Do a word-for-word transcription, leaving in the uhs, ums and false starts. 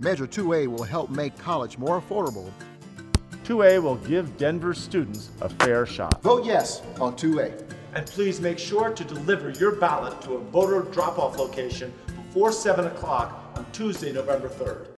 Measure two A will help make college more affordable. two A will give Denver students a fair shot. Vote yes on two A. And please make sure to deliver your ballot to a voter drop-off location before seven o'clock on Tuesday, November third.